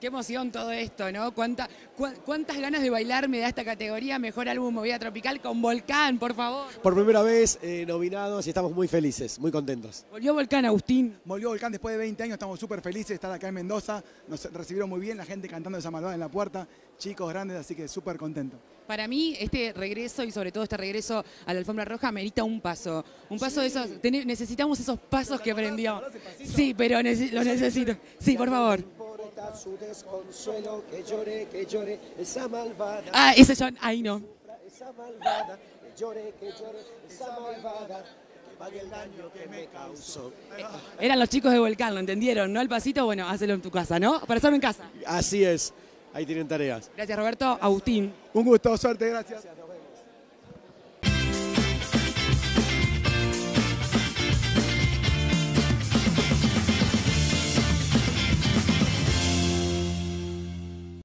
Qué emoción todo esto, ¿no? ¿Cuántas ganas de bailar me da esta categoría? Mejor álbum Movida Tropical con Volcán, por favor. Por primera vez nominados y estamos muy felices, muy contentos. Volvió Volcán, Agustín. Volvió Volcán después de 20 años, estamos súper felices de estar acá en Mendoza. Nos recibieron muy bien, la gente cantando esa malvada en la puerta, chicos grandes, así que súper contento. Para mí, este regreso y sobre todo este regreso a la alfombra roja merita un paso. Un paso de esos. Necesitamos esos pasos que prendió. Sí, pero lo necesito. Sí, por favor. Su desconsuelo, que llore, esa malvada. Ah, ese John, ahí no. Esa malvada, que llore, esa malvada, que pague el daño que me causó. Eran los chicos de Volcán, ¿lo entendieron? ¿No? El pasito, bueno, hacelo en tu casa, ¿no? Para hacerlo en casa. Así es, ahí tienen tareas. Gracias, Roberto. Agustín. Un gusto, suerte, gracias.